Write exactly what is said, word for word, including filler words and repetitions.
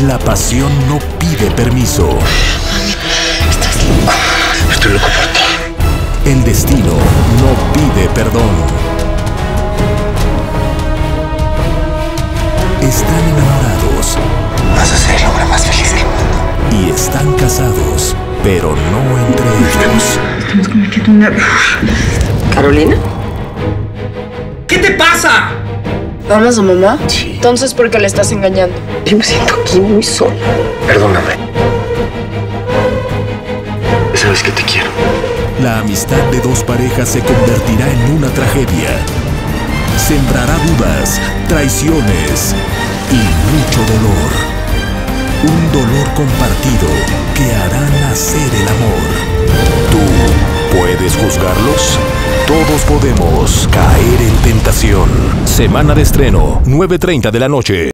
La pasión no pide permiso. Estás loco. Estoy loco por ti. El destino no pide perdón. Están enamorados. Vas a ser el hombre más feliz del mundo. Y están casados, pero no entre ellos. Estamos cometiendo un error. ¿Carolina? ¿Qué te pasa? ¿Hablas a mamá? Sí. Entonces, ¿por qué le estás engañando? Yo me siento aquí muy solo. Perdóname. Sabes que te quiero. La amistad de dos parejas se convertirá en una tragedia. Sembrará dudas, traiciones y mucho dolor. Un dolor compartido que hará nacer el amor. ¿Tú puedes juzgarlos? Todos podemos caer en tentación. Semana de estreno, nueve treinta de la noche.